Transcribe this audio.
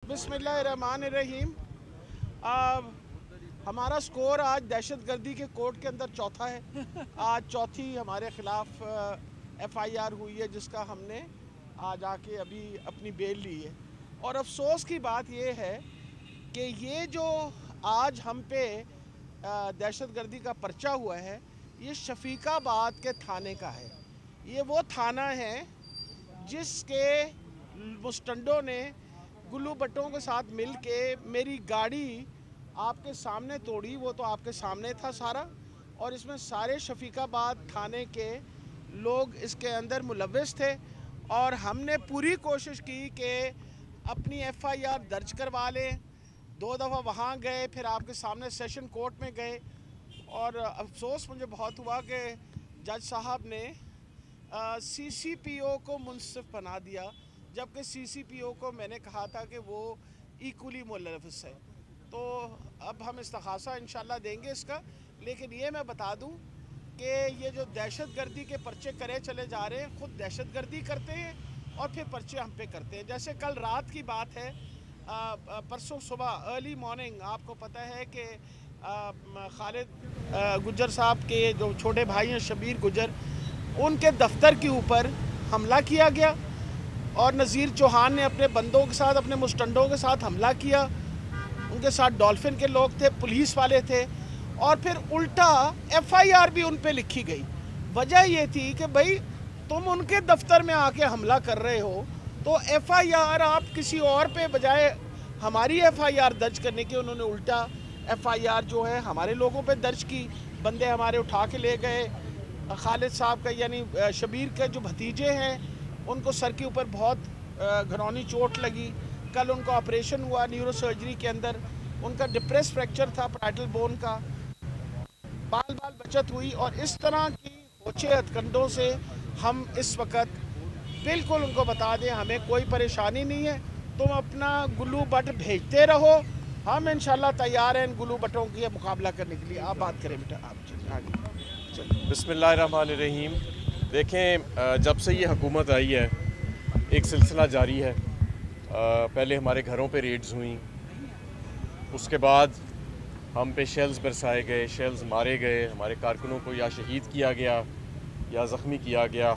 बिस्मिल्लाहिर्रहमानिर्रहीम। हमारा स्कोर आज दहशतगर्दी के कोर्ट के अंदर चौथा है। आज चौथी हमारे ख़िलाफ़ FIR हुई है, जिसका हमने आज आके अभी अपनी बेल ली है। और अफसोस की बात ये है कि ये जो आज हम पे दहशतगर्दी का पर्चा हुआ है, ये शफीकाबाद के थाने का है। ये वो थाना है जिसके मुस्टंडों ने गुल्लू बट्टों के साथ मिल के मेरी गाड़ी आपके सामने तोड़ी। वो तो आपके सामने था सारा, और इसमें सारे शफीकाबाद थाने के लोग इसके अंदर मुलव्वस थे। और हमने पूरी कोशिश की कि अपनी FIR दर्ज करवा लें। 2 दफ़ा वहाँ गए, फिर आपके सामने सेशन कोर्ट में गए, और अफसोस मुझे बहुत हुआ कि जज साहब ने CCPO को मुनसिफ बना दिया, जबकि CCPO को मैंने कहा था कि वो इक्वली मुलव्वस है। तो अब हम इस्तग़ासा इंशाल्लाह देंगे इसका। लेकिन ये मैं बता दूं कि ये जो दहशतगर्दी के पर्चे करे चले जा रहे हैं, ख़ुद दहशतगर्दी करते हैं और फिर पर्चे हम पे करते हैं। जैसे कल रात की बात है, परसों सुबह अर्ली मॉर्निंग आपको पता है कि खालिद गुज्जर साहब के जो छोटे भाई हैं शबीर गुज्जर, उनके दफ्तर के ऊपर हमला किया गया और नज़ीर चौहान ने अपने बंदों के साथ, अपने मुस्टंडों के साथ हमला किया। उनके साथ डॉल्फिन के लोग थे, पुलिस वाले थे, और फिर उल्टा FIR भी उन पे लिखी गई। वजह ये थी कि भाई तुम उनके दफ्तर में आके हमला कर रहे हो, तो FIR आप किसी और पे बजाय हमारी FIR दर्ज करने की उन्होंने उल्टा FIR जो है हमारे लोगों पे दर्ज की। बंदे हमारे उठा के ले गए। खालिद साहब का यानी शबीर के जो भतीजे हैं, उनको सर के ऊपर बहुत घरौनी चोट लगी। कल उनका ऑपरेशन हुआ न्यूरो सर्जरी के अंदर। उनका डिप्रेस फ्रैक्चर था पैराइटल बोन का। बाल बचत हुई, और इस तरह की ओछे हथकंडों से हम इस वक्त बिल्कुल उनको बता दें, हमें कोई परेशानी नहीं है, तुम अपना गुल्लू बट भेजते रहो, हम इंशाल्लाह तैयार हैं इन गुल्लू बटों की मुकाबला करने के लिए। आप बात करें बेटा, आप चलिए। बिस्मिल्लाहिर्रहमानिर्रहीम। देखें, जब से ये हुकूमत आई है एक सिलसिला जारी है। पहले हमारे घरों पे रेड्स हुई, उसके बाद हम पे शेल्स बरसाए गए, शेल्स मारे गए, हमारे कारकुनों को या शहीद किया गया या ज़ख्मी किया गया।